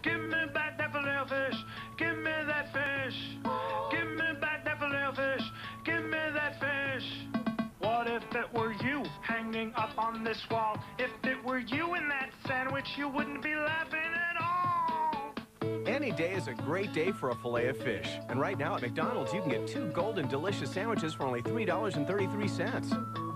Give me back that filet of fish. Give me that fish. Give me back that filet of fish. Give me that fish. What if it were you hanging up on this wall? If it were you in that sandwich, you wouldn't be laughing at all. Any day is a great day for a filet of fish. And right now at McDonald's, you can get 2 golden delicious sandwiches for only $3.33.